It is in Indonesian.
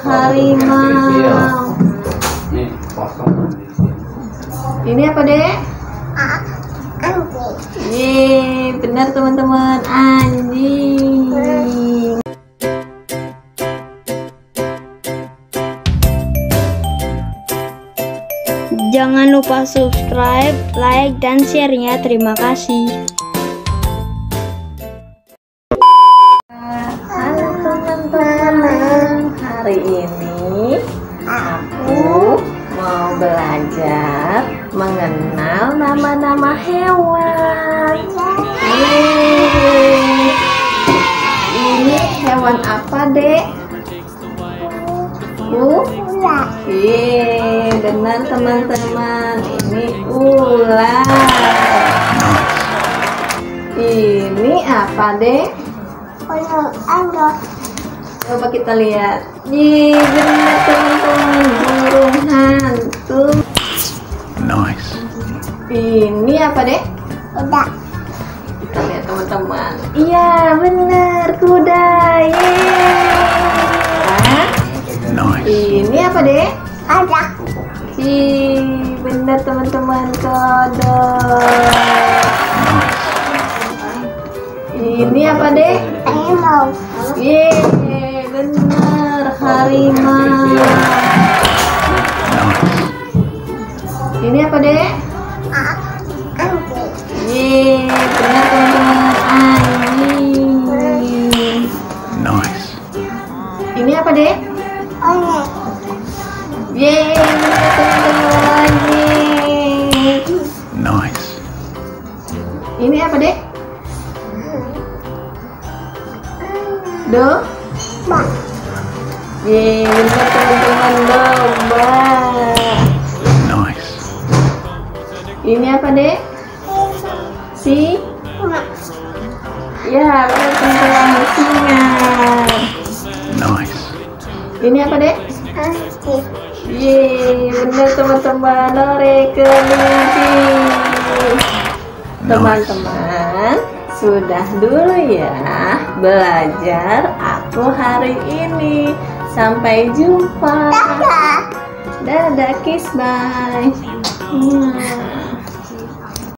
harimau. Ini apa, Dek? Anjing. Yeay, benar teman-teman, anjing. Jangan lupa subscribe, like, dan share-nya. Terima kasih. Halo teman-teman, hari ini aku mau belajar mengenal nama-nama hewan. Yeay. Ini hewan apa, Dek? Yeay, benar teman-teman, ini ular. Ini apa, Dek? Coba kita lihat. Yeay, benar teman-teman, burung hantu. Nice. Ini apa, Dek? Kuda. Kita lihat teman-teman. Iya, benar, kuda. Yeay. Nice. Ini apa, Dek? Ada. Benar teman-teman, kodok. Ini apa, Dek? Harimau. Yeay, benar, harimau. Ini apa, Dek? Anjing. Yeay, benar teman-teman, anjing. Nice. Ini apa, Dek? Yeay, benar teman-teman, yeay. Nice. Ini apa, Dek? Domba. Yeay, benar teman-teman, domba. Nice. Ini apa, Dek? Ya, benar teman-teman, singa. Nice. Ini apa, Dek? Yeay, benar teman-teman, kelinci. Teman-teman, sudah dulu ya belajar aku hari ini. Sampai jumpa. Dadah, kiss, bye.